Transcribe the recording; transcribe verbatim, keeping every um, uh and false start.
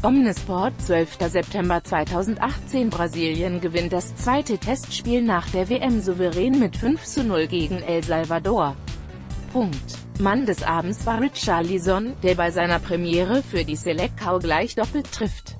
Omnisport, zwölfter September zweitausendachtzehn. Brasilien gewinnt das zweite Testspiel nach der W M souverän mit fünf zu null gegen El Salvador. Punkt. Mann des Abends war Richarlison, der bei seiner Premiere für die Seleção gleich doppelt trifft.